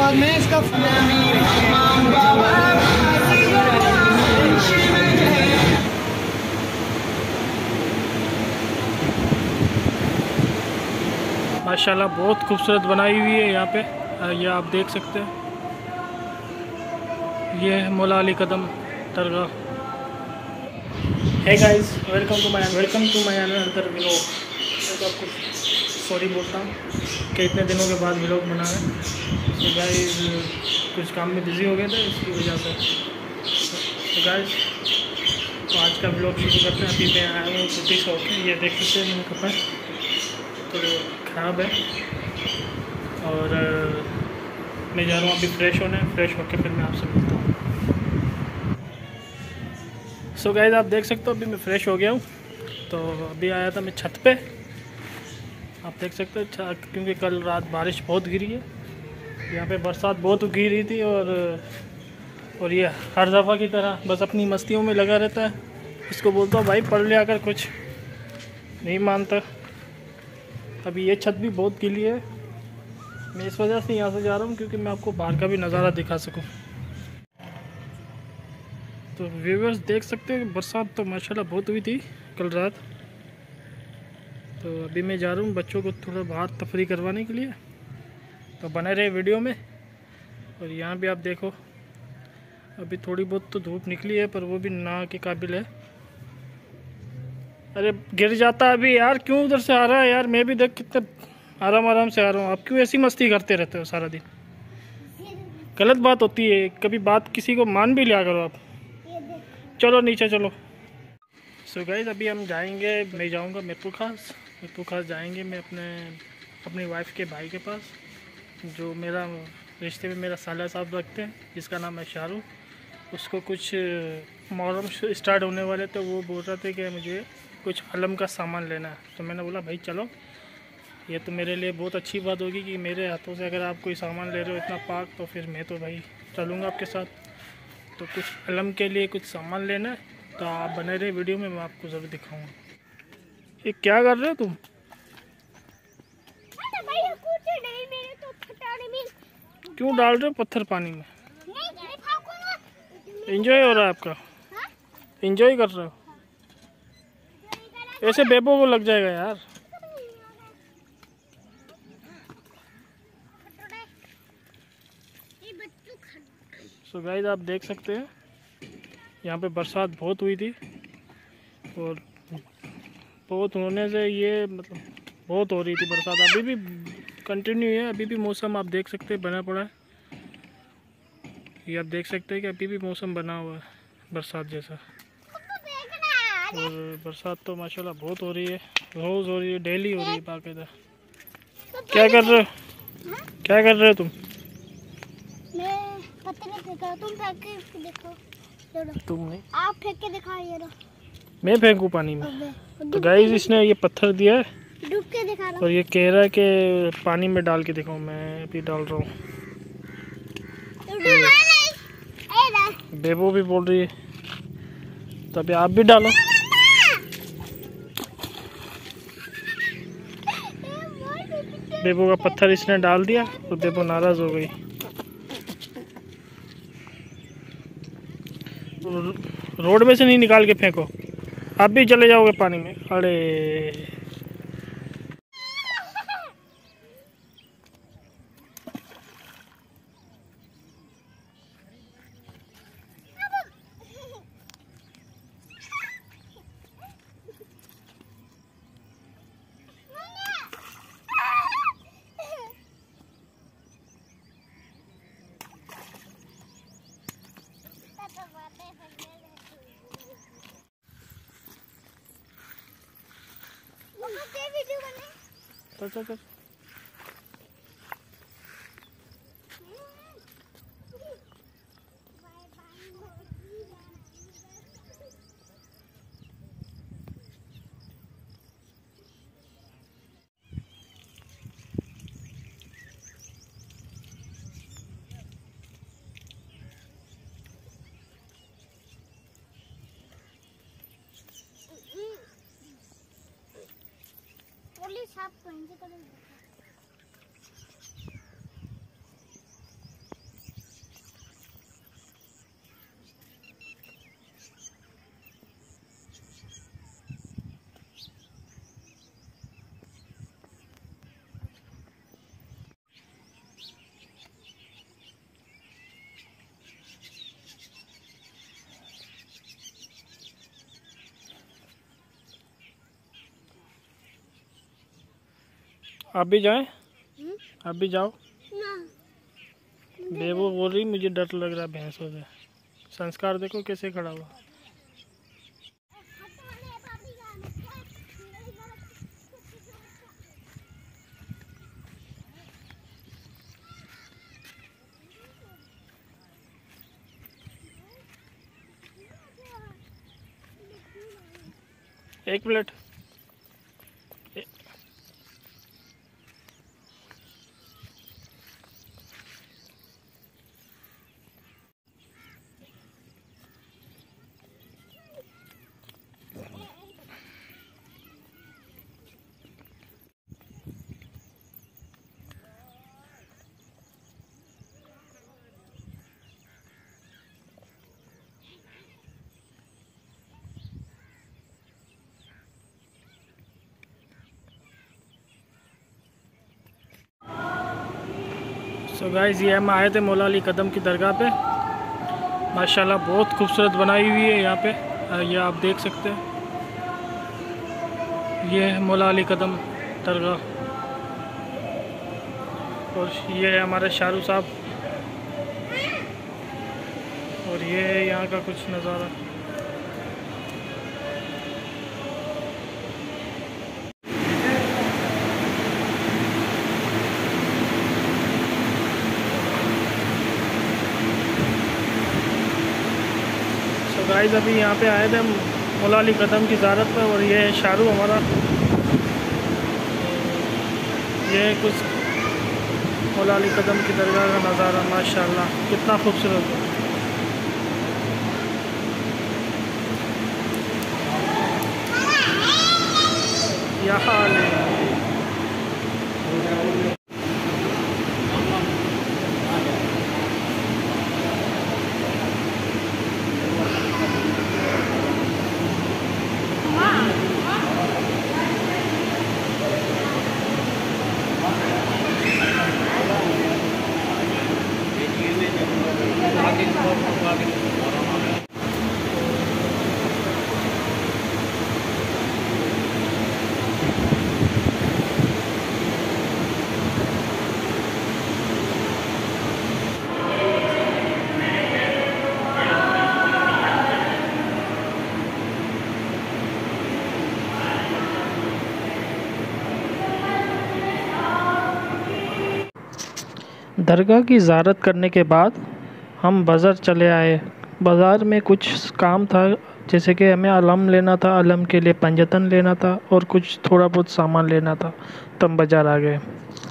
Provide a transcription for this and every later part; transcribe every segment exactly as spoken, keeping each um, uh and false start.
बाद में इसका माशाल्लाह बहुत खूबसूरत बनाई हुई है यहाँ पे। ये आप देख सकते हैं, ये है Maula Ali Kadam dargah. Hey guys, welcome to my welcome to my another vlog. तो आपको सॉरी बोलता हूँ कि इतने दिनों के बाद व्लॉग बना है। तो गाइस कुछ काम में बिज़ी हो गए थे, इसकी वजह से। तो गाइस तो आज का व्लॉग शुरू करते हैं। अभी मैं आया हूँ छुट्टी से होकर। ये देख सकते हैं मेरे कपड़े थोड़े ख़राब है और मैं जा रहा हूँ अभी फ्रेश होने। फ्रेश होकर फिर मैं आपसे मिलता हूँ। सो गाइस आप देख सकते हो अभी मैं फ़्रेश हो गया हूँ। तो अभी आया था मैं छत पे, आप देख सकते हो, क्योंकि कल रात बारिश बहुत गिरी है। यहाँ पे बरसात बहुत गिरी थी और और ये हर दफ़ा की तरह बस अपनी मस्तियों में लगा रहता है। इसको बोलता हूँ भाई पढ़ लिया कर, कुछ नहीं मानता। अभी ये छत भी बहुत गीली है। मैं इस वजह से यहाँ से जा रहा हूँ क्योंकि मैं आपको बाहर का भी नज़ारा दिखा सकूँ। तो व्यूअर्स देख सकते हैं बरसात तो माशाल्लाह बहुत हुई थी कल रात। तो अभी मैं जा रहा हूँ बच्चों को थोड़ा बाहर तफरी करवाने के लिए। तो बने रहे वीडियो में। और यहाँ भी आप देखो अभी थोड़ी बहुत तो धूप निकली है, पर वो भी ना के काबिल है। अरे गिर जाता अभी यार, क्यों उधर से आ रहा है यार? मैं भी देख कितने आराम आराम से आ रहा हूँ। आप क्यों ऐसी मस्ती करते रहते हो सारा दिन? गलत बात होती है, कभी बात किसी को मान भी लिया करो आप। चलो नीचे चलो। सो गाइस अभी हम जाएंगे, मैं जाऊंगा मीरपुर खास। मीरपुर खास जाएंगे मैं अपने अपनी वाइफ के भाई के पास, जो मेरा रिश्ते में मेरा साला साहब रखते हैं, जिसका नाम है शाहरुख। उसको कुछ मुहर्रम स्टार्ट होने वाले थे, वो बोल रहे थे कि मुझे कुछ हलम का सामान लेना है। तो मैंने बोला भाई चलो, ये तो मेरे लिए बहुत अच्छी बात होगी कि मेरे हाथों से अगर आप कोई सामान ले रहे हो इतना पाक, तो फिर मैं तो भाई चलूँगा आपके साथ। तो कुछ हलम के लिए कुछ सामान लेना है, तो आप बने रहे वीडियो में, मैं आपको ज़रूर दिखाऊंगा। ये क्या कर रहे हो तुम? क्यों डाल रहे हो पत्थर पानी में? एंजॉय हो रहा है आपका? एंजॉय कर रहे हो? ऐसे बेबो को लग जाएगा यार। सो गाइस आप देख सकते हैं यहाँ पे बरसात बहुत हुई थी और बहुत होने से ये मतलब बहुत हो रही थी बरसात। अभी भी कंटिन्यू है, अभी भी मौसम आप देख सकते हैं बना पड़ा है। ये आप देख सकते हैं कि अभी भी मौसम बना हुआ है बरसात जैसा। और बरसात तो माशाल्लाह बहुत हो रही है, रोज़ हो रही है, डेली हो रही है बाकायदा। क्या कर रहे हो? क्या कर रहे हो तुम? मैं पत्थर फेंका, तुम फेंक के देखो। तुम नहीं, आप फेंक के दिखाओ। ये मैं फेंकूं पानी में? तो गाइस इसने ये पत्थर दिया है डूब के दिखा रहा और ये कह रहा है कि पानी में डाल के दिखाऊं। मैं भी डाल रहा हूँ। बेबो भी बोल रही है, तो अभी आप भी डालो। बेबो का पत्थर इसने डाल दिया तो बेबो नाराज हो गई। रोड में से नहीं निकाल के फेंको, आप भी चले जाओगे पानी में। अरे चल चल चल। पुलिस आप कहीं से करेंगे? आप भी जाएं? हम्म? आप भी जाओ। ना बेबो बोल रही मुझे डर लग रहा है भैंसों से। संस्कार देखो कैसे खड़ा हुआ। एक मिनट। सो गाइस, ये हम आए थे मौला अली कदम की दरगाह पे। माशाल्लाह बहुत खूबसूरत बनाई हुई है यहाँ पे। ये आप देख सकते हैं, ये है मौला अली कदम दरगाह। और ये है हमारे शाहरुख साहब। और ये है यहाँ का कुछ नज़ारा। गाइस अभी यहाँ पे आए थे हम मौला अली कदम की ज़ियारत पर। और ये है शाहरुख हमारा। ये है कुछ मौला अली कदम की दरगाह का नज़ारा। माशाल्लाह कितना खूबसूरत है। यहाँ दरगाह की ज़ियारत करने के बाद हम बाज़ार चले आए। बाज़ार में कुछ काम था, जैसे कि हमें अलम लेना था, अलम के लिए पंजतन लेना था और कुछ थोड़ा बहुत सामान लेना था, तो हम बाज़ार आ गए।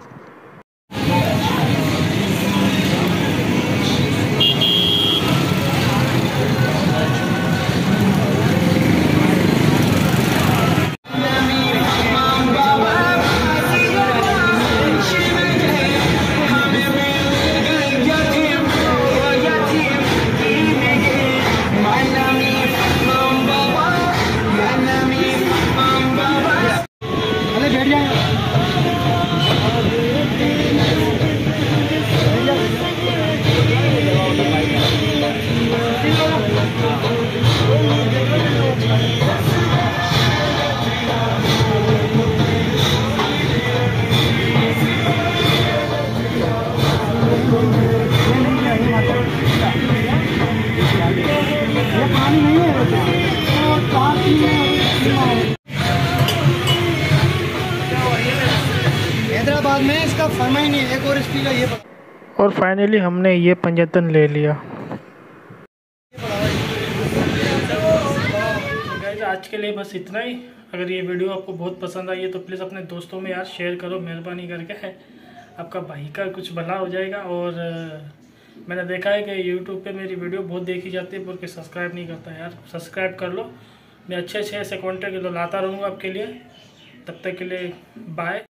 हैदराबाद में इसका फरमा ही नहीं है, एक और इसकी का ये पड़ा। और फाइनली हमने ये पंजतन ले लिया। गाइस आज के लिए बस इतना ही। अगर ये वीडियो आपको बहुत पसंद आई है तो प्लीज़ अपने दोस्तों में यार शेयर करो, मेहरबानी करके। आपका भाई का कुछ भला हो जाएगा। और मैंने देखा है कि यूट्यूब पे मेरी वीडियो बहुत देखी जाती है, पर कोई सब्सक्राइब नहीं करता यार। सब्सक्राइब कर लो। मैं अच्छे अच्छे ऐसे कंटेंट लाता रहूँगा आपके लिए। तब तक के लिए बाय।